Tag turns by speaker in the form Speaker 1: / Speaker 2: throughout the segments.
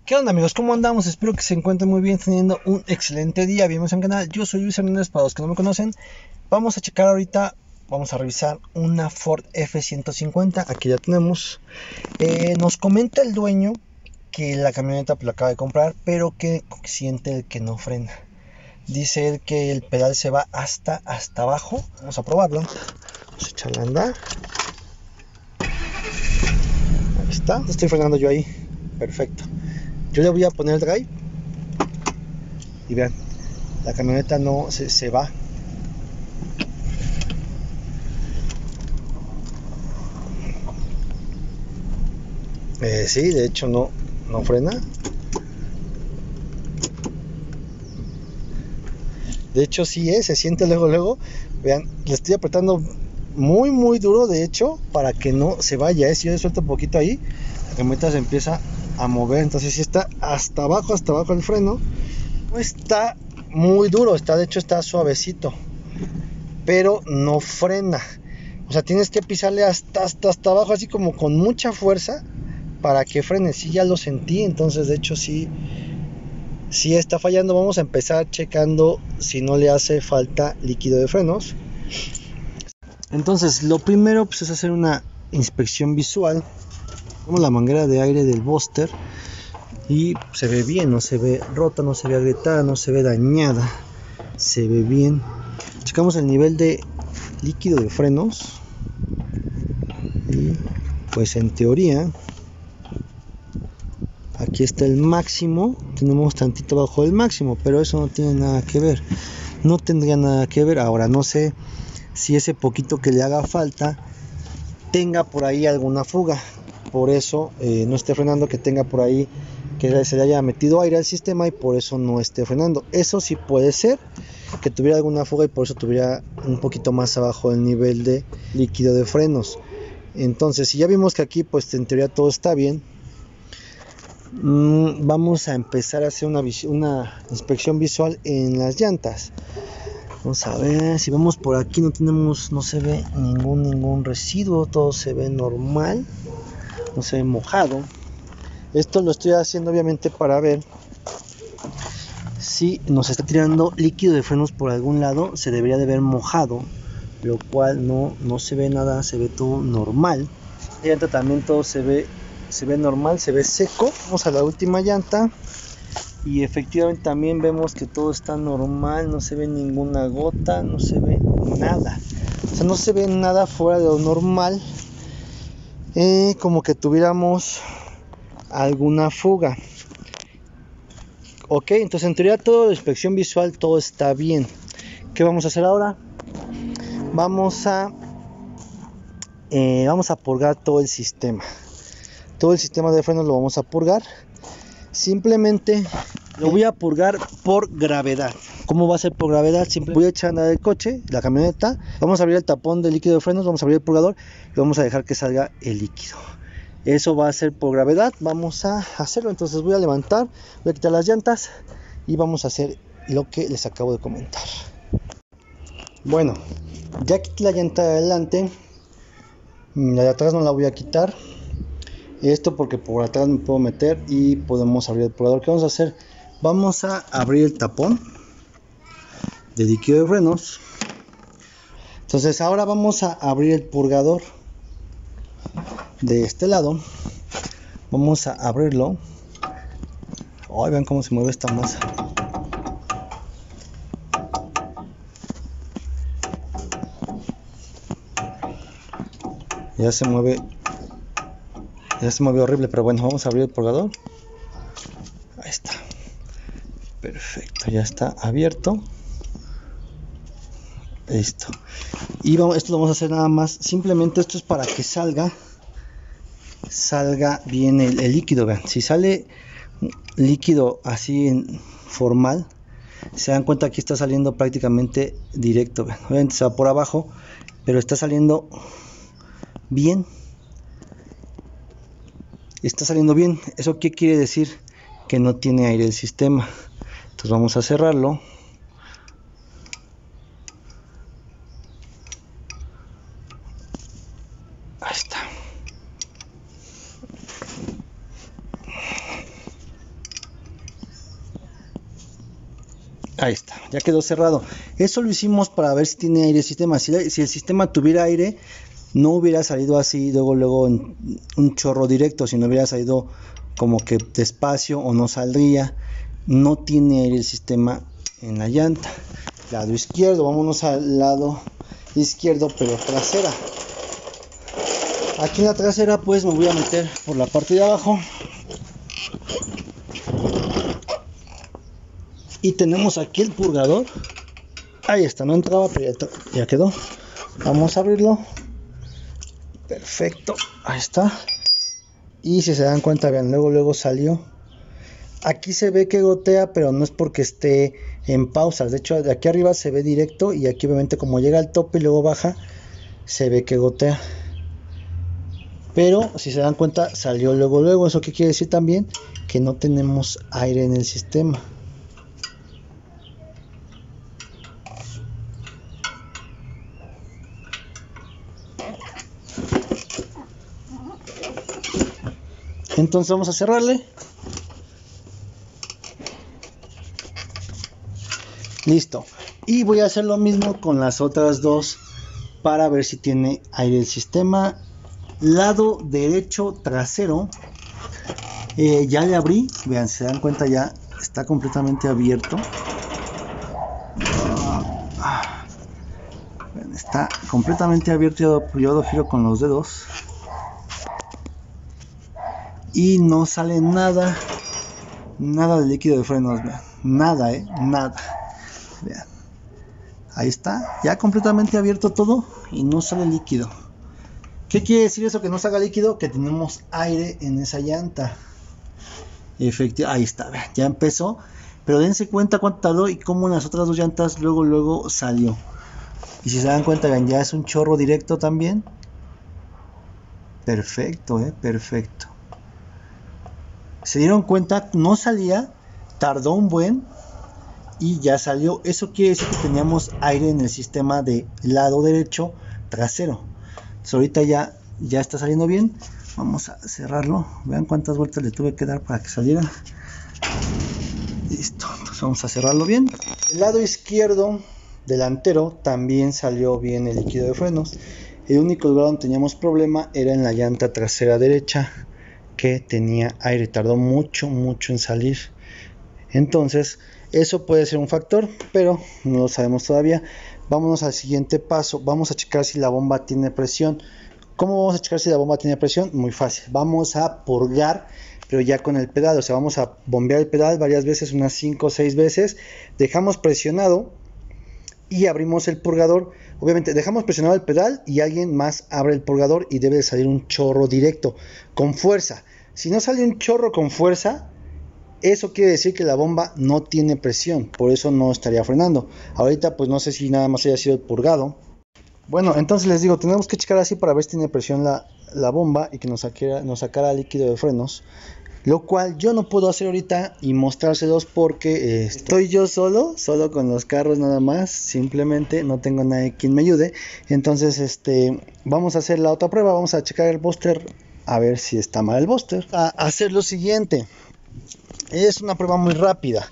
Speaker 1: ¿Qué onda, amigos? ¿Cómo andamos? Espero que se encuentren muy bien, teniendo un excelente día. Bienvenidos al canal. Yo soy Luis Hernández, para los que no me conocen. Vamos a checar ahorita, vamos a revisar una Ford F-150. Aquí ya tenemos. Nos comenta el dueño que la camioneta la acaba de comprar, pero que siente el que no frena. Dice él que el pedal se va hasta abajo. Vamos a probarlo. Vamos a echarle a andar. Ahí está. Estoy frenando yo ahí. Perfecto. Yo le voy a poner el drive y vean, la camioneta no se va. Sí, de hecho no frena. De hecho sí se siente luego. Vean, le estoy apretando muy duro, de hecho, para que no se vaya. Si yo le suelto un poquito ahí, la camioneta se empieza a mover. Entonces sí está hasta abajo el freno. No está muy duro, de hecho está suavecito, pero no frena. O sea, tienes que pisarle hasta abajo, así como con mucha fuerza, para que frene. Sí, ya lo sentí. Entonces de hecho sí está fallando. Vamos a empezar checando si no le hace falta líquido de frenos. Entonces lo primero pues es hacer una inspección visual. Como la manguera de aire del Buster, y se ve bien, no se ve rota, no se ve agrietada, no se ve dañada, se ve bien. Checamos el nivel de líquido de frenos y pues en teoría aquí está el máximo. Tenemos tantito bajo el máximo, pero eso no tiene nada que ver, no tendría nada que ver. Ahora no sé si ese poquito que le haga falta tenga por ahí alguna fuga, por eso no esté frenando, que tenga por ahí que se le haya metido aire al sistema y por eso no esté frenando. Eso sí puede ser, que tuviera alguna fuga y por eso tuviera un poquito más abajo el nivel de líquido de frenos. Entonces, si ya vimos que aquí pues en teoría todo está bien, vamos a empezar a hacer una inspección visual en las llantas. Vamos a ver, si vemos por aquí no se ve ningún residuo, todo se ve normal, no se ve mojado. Esto lo estoy haciendo obviamente para ver si nos está tirando líquido de frenos por algún lado. Se debería de ver mojado, lo cual no se ve nada, se ve todo normal. La llanta también todo se ve normal, se ve seco. Vamos a la última llanta y efectivamente también vemos que todo está normal, no se ve ninguna gota, no se ve nada. O sea, no se ve nada fuera de lo normal, como que tuviéramos alguna fuga. Ok, entonces en teoría toda la inspección visual todo está bien. ¿Qué vamos a hacer ahora? Vamos a purgar todo el sistema. Todo el sistema de frenos lo vamos a purgar. Simplemente lo voy a purgar por gravedad. ¿Cómo va a ser por gravedad? Simplemente voy a echar a andar el coche, la camioneta. Vamos a abrir el tapón de líquido de frenos, vamos a abrir el purgador y vamos a dejar que salga el líquido. Eso va a ser por gravedad. Vamos a hacerlo. Entonces voy a levantar, voy a quitar las llantas y vamos a hacer lo que les acabo de comentar. Bueno, ya quité la llanta de adelante, la de atrás no la voy a quitar. Esto porque por atrás me puedo meter y podemos abrir el purgador. ¿Qué vamos a hacer? Vamos a abrir el tapón de líquido de frenos. Entonces ahora vamos a abrir el purgador de este lado. Vamos a abrirlo. Ay, vean cómo se mueve esta masa. Ya se mueve horrible, pero bueno, vamos a abrir el purgador. Ahí está. Perfecto, ya está abierto. Listo. Y esto lo vamos a hacer nada más. Simplemente esto es para que salga bien el líquido. Vean, si sale líquido así en formal, se dan cuenta que está saliendo prácticamente directo. Vean, obviamente se va por abajo, pero está saliendo bien. Está saliendo bien. ¿Eso qué quiere decir? Que no tiene aire el sistema. Entonces vamos a cerrarlo. Ahí está. Ahí está, ya quedó cerrado. Eso lo hicimos para ver si tiene aire el sistema. Si el sistema tuviera aire, no hubiera salido así luego en un chorro directo, sino hubiera salido como que despacio o no saldría. No tiene aire el sistema en la llanta. Lado izquierdo, vámonos al lado izquierdo, pero trasera. Aquí en la trasera pues me voy a meter por la parte de abajo. Y tenemos aquí el purgador. Ahí está, no entraba, pero ya quedó. Vamos a abrirlo. Perfecto, ahí está. Y si se dan cuenta, vean, luego salió. Aquí se ve que gotea, pero no es porque esté en pausas. De hecho, de aquí arriba se ve directo. Y aquí obviamente como llega al tope y luego baja, se ve que gotea. Pero si se dan cuenta, salió luego. ¿Eso qué quiere decir también? Que no tenemos aire en el sistema. Entonces vamos a cerrarle. Listo. Y voy a hacer lo mismo con las otras dos para ver si tiene aire el sistema. Lado derecho trasero. Ya le abrí. Vean, si se dan cuenta ya está completamente abierto. Vean, está completamente abierto. Yo lo giro con los dedos. Y no sale nada de líquido de frenos, vean, nada, nada, vean, ahí está, ya completamente abierto todo y no sale líquido. ¿Qué quiere decir eso que no salga líquido? Que tenemos aire en esa llanta. Efectivamente, ahí está, vean, ya empezó, pero dense cuenta cuánto tardó y cómo en las otras dos llantas luego salió. Y si se dan cuenta, vean, ya es un chorro directo también. Perfecto, perfecto. Se dieron cuenta, no salía, tardó un buen y ya salió. Eso quiere decir que teníamos aire en el sistema de lado derecho trasero. Entonces ahorita ya está saliendo bien. Vamos a cerrarlo. Vean cuántas vueltas le tuve que dar para que saliera. Listo, entonces vamos a cerrarlo bien. El lado izquierdo delantero también salió bien el líquido de frenos. El único lugar donde teníamos problema era en la llanta trasera derecha, que tenía aire, tardó mucho en salir. Entonces eso puede ser un factor, pero no lo sabemos todavía. Vámonos al siguiente paso. Vamos a checar si la bomba tiene presión. ¿Cómo vamos a checar si la bomba tiene presión? Muy fácil, vamos a purgar, pero ya con el pedal. O sea, vamos a bombear el pedal varias veces, unas 5 o 6 veces. Dejamos presionado y abrimos el purgador. Obviamente dejamos presionado el pedal y alguien más abre el purgador y debe de salir un chorro directo con fuerza. Si no sale un chorro con fuerza, eso quiere decir que la bomba no tiene presión, por eso no estaría frenando. Ahorita pues no sé si nada más haya sido el purgado. Bueno, entonces les digo, tenemos que checar así para ver si tiene presión la bomba y que nos sacara líquido de frenos. Lo cual yo no puedo hacer ahorita y mostrárselos porque estoy yo solo con los carros nada más. Simplemente no tengo nadie quien me ayude. Entonces vamos a hacer la otra prueba. Vamos a checar el booster a ver si está mal el booster. A hacer lo siguiente. Es una prueba muy rápida.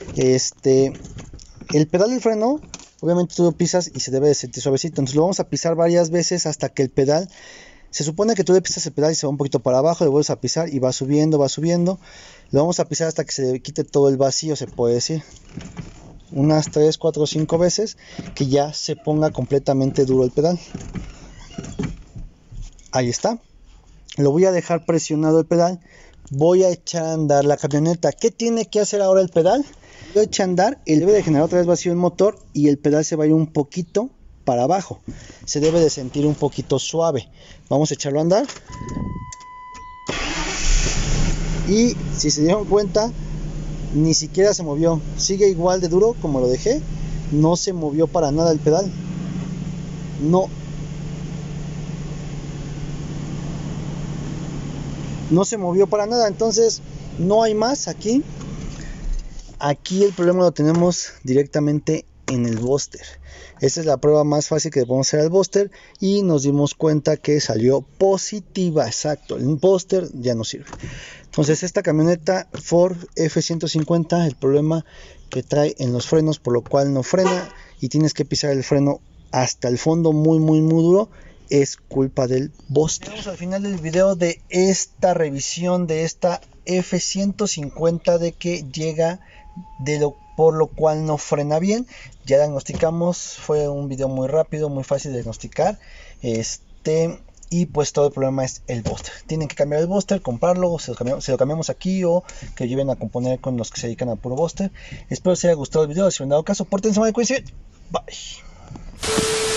Speaker 1: El pedal del freno, obviamente tú lo pisas y se debe de sentir suavecito. Entonces lo vamos a pisar varias veces hasta que el pedal... Se supone que tú le pisas el pedal y se va un poquito para abajo, le vuelves a pisar y va subiendo. Lo vamos a pisar hasta que se le quite todo el vacío, se puede decir. Unas 3, 4, 5 veces, que ya se ponga completamente duro el pedal. Ahí está. Lo voy a dejar presionado el pedal. Voy a echar a andar la camioneta. ¿Qué tiene que hacer ahora el pedal? Lo echa a andar, él debe de generar otra vez vacío el motor y el pedal se va a ir un poquito para abajo. Se debe de sentir un poquito suave. Vamos a echarlo a andar. Y si se dieron cuenta, ni siquiera se movió. Sigue igual de duro como lo dejé. No se movió para nada el pedal. No se movió para nada. Entonces no hay más aquí. Aquí el problema lo tenemos directamente en el booster. Esta es la prueba más fácil que podemos hacer al booster y nos dimos cuenta que salió positiva. Exacto, el booster ya no sirve. Entonces esta camioneta Ford F-150, el problema que trae en los frenos, por lo cual no frena y tienes que pisar el freno hasta el fondo muy duro, es culpa del booster. Llegamos al final del video de esta revisión de esta F-150 de que llega por lo cual no frena bien. Ya diagnosticamos, fue un video muy rápido, muy fácil de diagnosticar. Y pues todo el problema es el booster. Tienen que cambiar el booster, comprarlo, se lo cambiamos aquí o que lleven a componer con los que se dedican a puro booster. Espero que les haya gustado el video. Si me han dado caso, pórtense mal, cuídense. Bye.